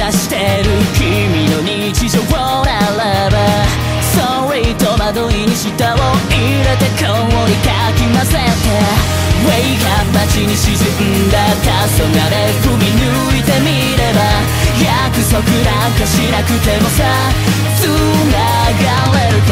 してる君の日常ならば、それと窓に舌を入れて氷かき混ぜて、Wake up 街に沈んだ黄昏踏み抜いてみれば、約束なんかしなくてもさ繋がれるから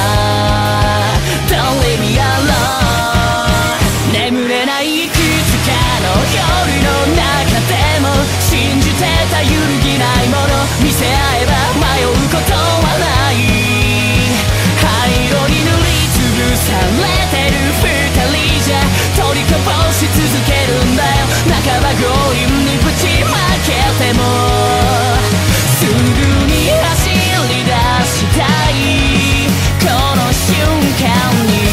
Don't leave me alone。 眠れないいくつかの夜の中でも信じてた揺るぎないもの見せ合えば迷うことはない。灰色に塗りつぶされてる二人じゃ取りこぼし続けるんだよ。半ば強引にぶちまけてもすぐに走り出したいこの瞬間に。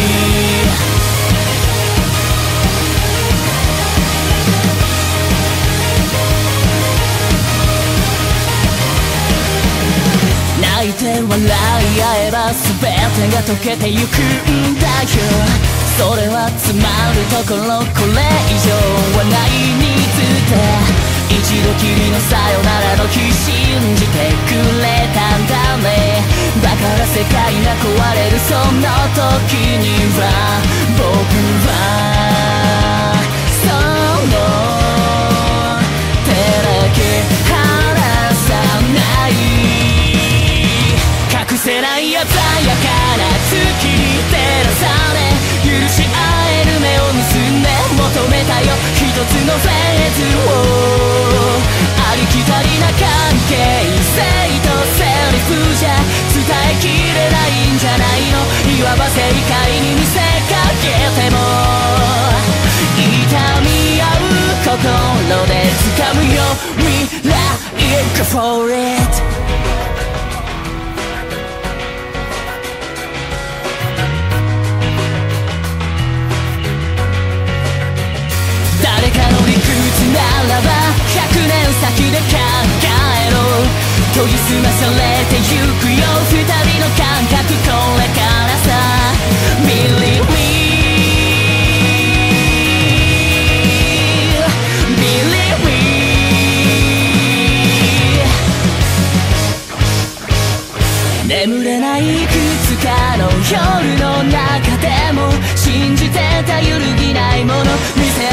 泣いて笑い合えば全てが溶けてゆくんだよ。それはつまるところこれ以上はないにつって一度きりのさよならの日信じてくれたんだね。だから世界が壊れるその時には僕はその手だけ離さない。隠せない鮮やかな月に照らされ許し合える目を結んで求めたよ一つのフェーズを。ありきたりな関係性とセリフじゃ伝えきれないんじゃないの。いわば正解に見せかけても痛み合う心で掴むよ未来 Go for it。誰かの理屈ならば100年先で考えろ。研ぎ澄まされてゆくよ二人の感覚これからさ Believe me Believe me。 眠れないいくつかの夜の中でも信じてた揺るぎないもの見せ